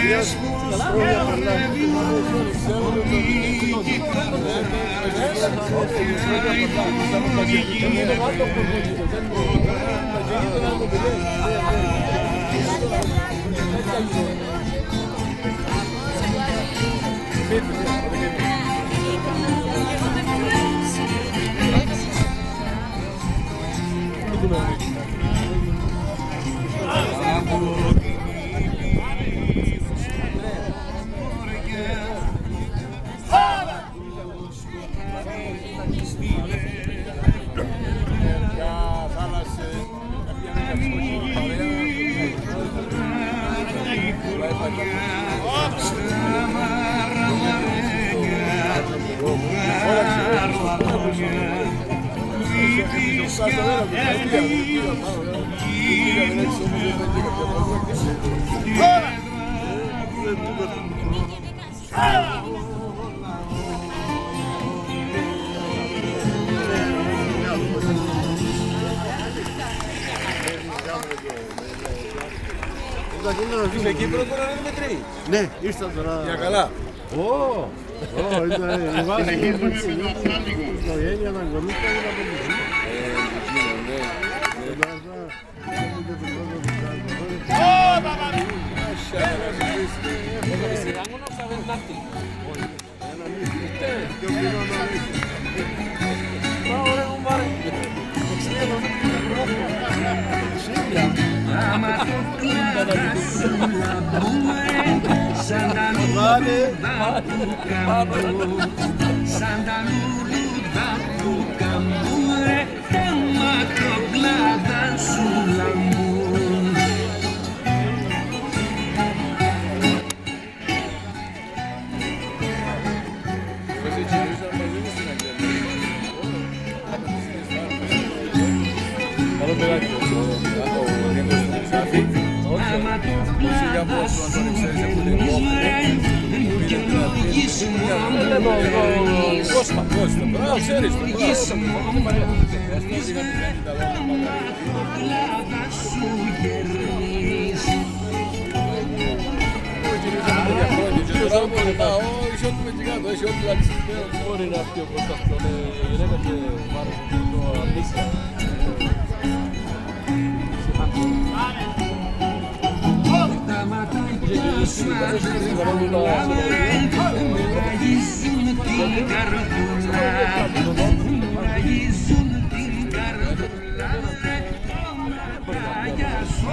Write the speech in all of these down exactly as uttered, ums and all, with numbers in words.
Είμαι εκεί πρώτα τώρα είναι Δημητρή. Ναι, ήρθα τώρα. Για καλά. Ω, ω, ήταν η βάση της οικογένεια να αγωνίστα είναι από τη ζωή. Σαν τα λουλούδα του καμπού, σαν τα λουλούδα του καμπού, ρε τα μακροκλάδα σου λαμπούν. Καλό παιδάκι ο Νίκος του Ξάφη. Για πώς ο Αντώνη ξέρεις από την Κώστα, Κώστα, μπράβο, ξέρεις το, μπράβο. Είσαι ό,τι με τσιγάτο, είσαι ό,τι λαξισμένο. Μπορεί να πει ο Κώστας τον γυναίκα και μάλλον το αντίστοιχα. Τα ματάκια σου ραγίζουν την καρδούλα, ραγίζουν την καρδούλα, τα ματάκια σου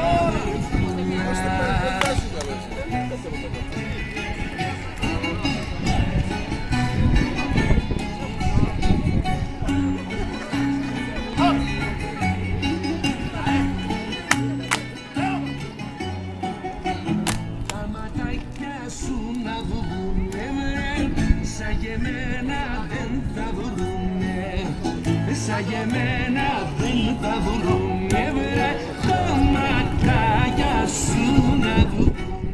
σαν εμένα δεν θα βρούνε, βρε τα ματάκια σου να δούνε.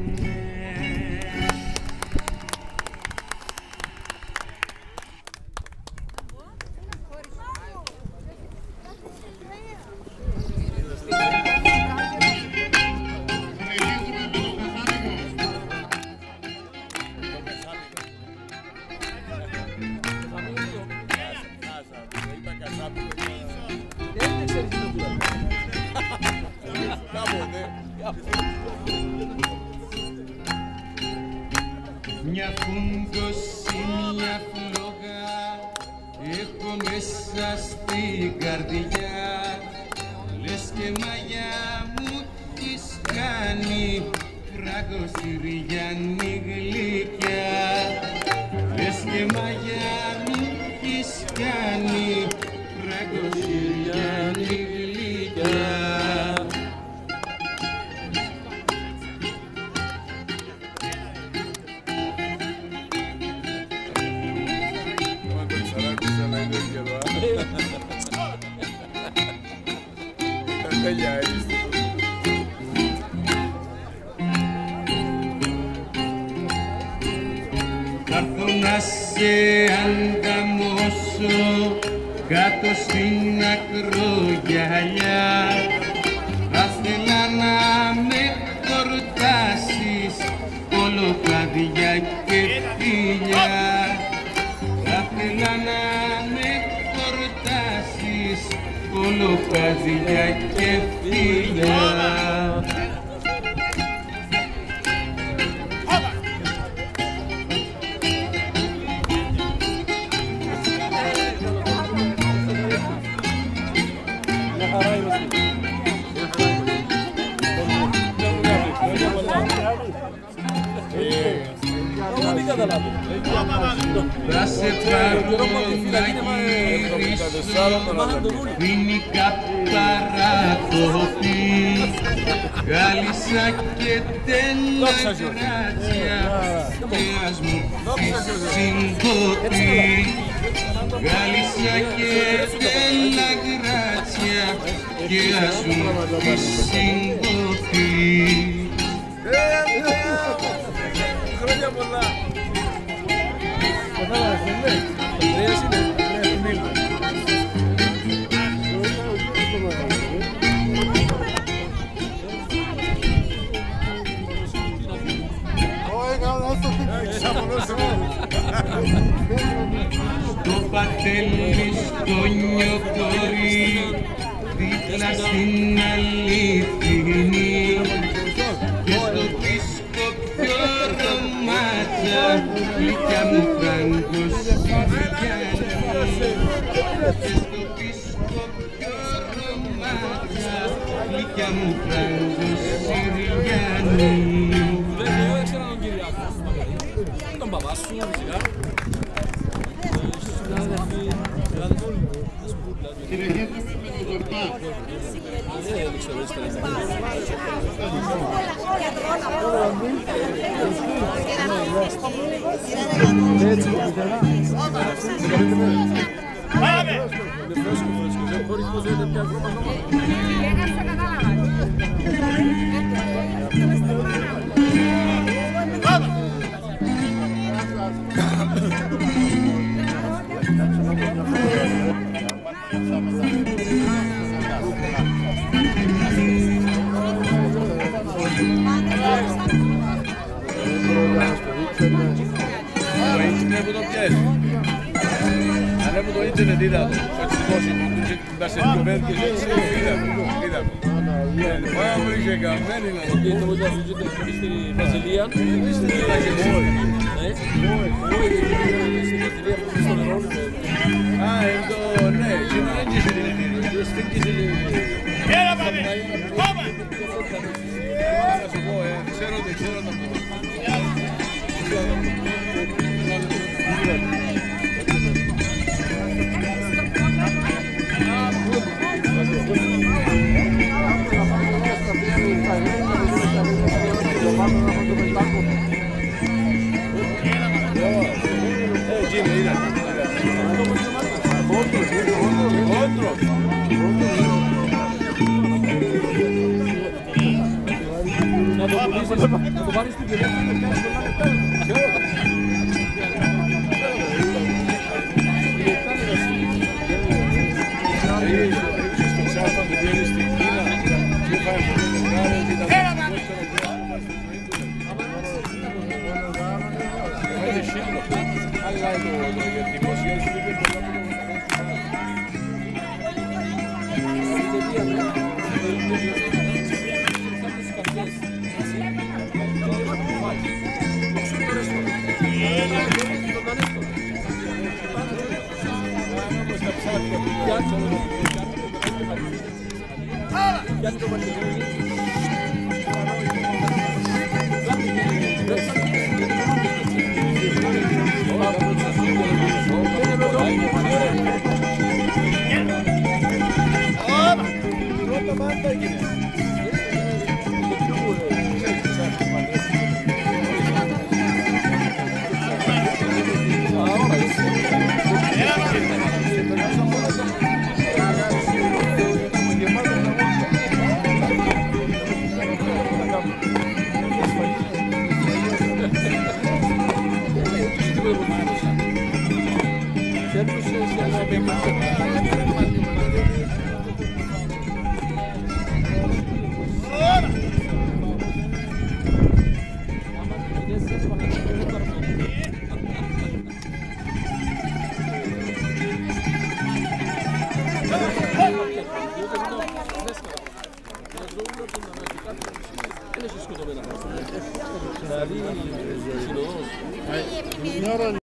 Μια φούντωση, μια φλόγα έχω μέσα στην καρδιά, λες και μαγιά μου της κάνει φραγκοσυριανή γλυκιά, λες και μαγιά μου της κάνει φραγκοσυριανή γλυκιά. Κάρθω να σε ανταμώσω κάτω στην ακρογιαλιά, θα θέλα να με χορτάσεις χέρια και φιλιά. Θα σε πάρω να γυρίσω ποινικά παρακοπή, γάλισσα και τέλα γράτσια και ας μου πεις συγκοπή. Γάλισσα και τέλα γράτσια και ας μου πεις συγκοπή. Χρόνια πολλά! Στο πατέλι στο νιωτορί, δίπλα στην αληθινή, και στο δίσκο πιο ρομάτσα, γλυκιά μου φράγκος Συριανή. Και στο δίσκο πιο ρομάτσα, γλυκιά μου φράγκος Συριανή. Εγώ έξερα τον Κυριάκο, τον παπά σου, φυσικά. Το ίντερνετ που το πιέσει. Ανέβω το ίντερνετ, είδα το. Έτσι δώσει, τα σε κουβέρκες έτσι, είδα το, είδα το. Πάμε και καμμένη να το Το που ήταν στη Βασιλεία. Στην Βασιλεία. Α, εδώ, ναι, εκείνο έγκυσε την εταιρεία. Έλα πάμε! Πάμε! Να σου πω, ξέρω το, ξέρω το. Να το πάρεις στην κυρία. σκοτωμένα. Δηλαδή, κοινός. Μια ώρα